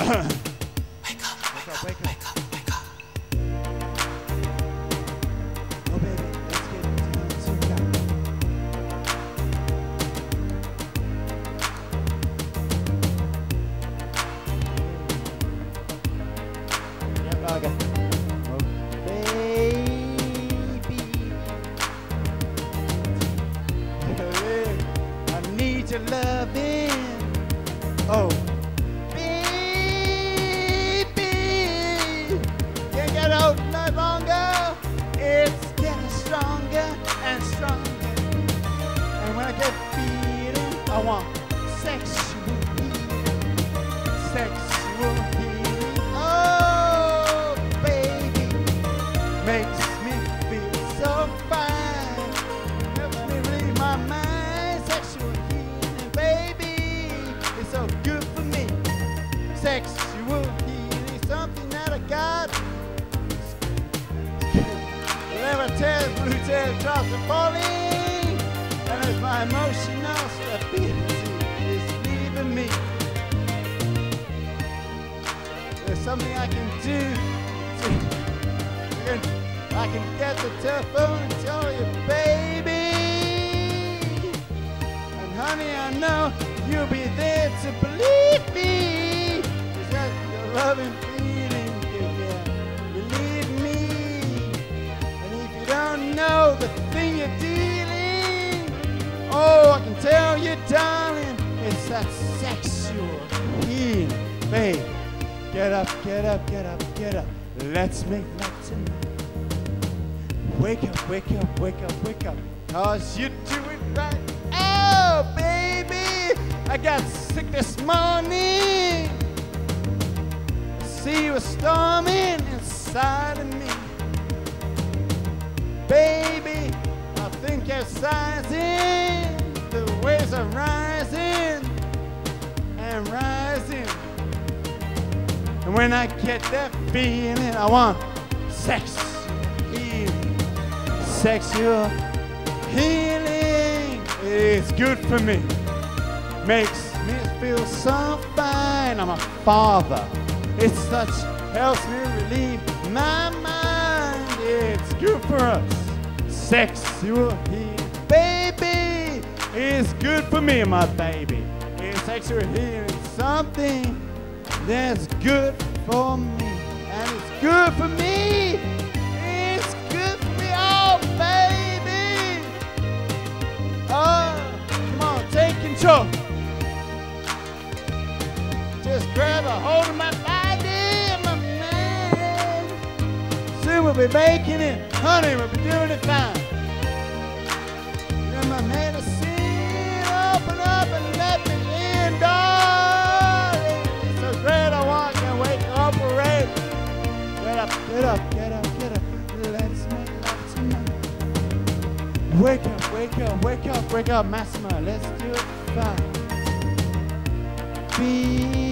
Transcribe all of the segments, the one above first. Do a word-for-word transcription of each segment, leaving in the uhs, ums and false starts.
Wake up, wake up, wake up, wake up, wake up. Oh baby, let's get down to that. Yep, okay. Oh baby, I need your loving. Oh. It's getting stronger and stronger. And when I get feeling, I want sexual healing. Sexual healing. Oh, baby. Makes me feel so fine. Helps me relieve my mind. Sexual healing, baby. It's so good for me. Sexual healing. Something that I got. Never tears, blue tears, drops are falling, and as my emotional stability is leaving me, there's something I can do. To, I can get the telephone and tell you, baby, and honey, I know you'll be there to believe me. Is that your loving feeling? Know the thing you're dealing. Oh, I can tell you, darling, it's that sexual healing, babe. Get up, get up, get up, get up. Let's make love tonight. Wake up, wake up, wake up, wake up. Cause you do it right. Oh, baby, I got sick this morning. The sea was storming inside of me. Baby, I think you're sizing. The waves are rising and rising. And when I get that feeling, I want sex healing. Sexual healing. It's good for me. Makes me feel so fine. I'm a father. It such helps me relieve my mind. It's good for us. Sexual healing, baby, it's good for me, my baby. It's sexual healing, something that's good for me, and it's good for me. It's good for me, oh baby. Oh, come on, take control. Just grab a hold of my body, my man. Soon we'll be making it. Honey, we'll be doing it fine. You're my medicine. Open up and let me in, darling. It's so great, I want to wake up already. Get up, get up, get up, get up. Let's make love tonight. Wake up, wake up, wake up, wake up, Massimo. Let's do it fine. Feeling.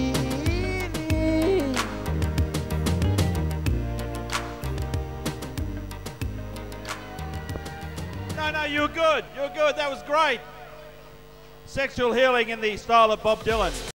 No, no, you're good. You're good. That was great. Sexual healing in the style of Bob Dylan.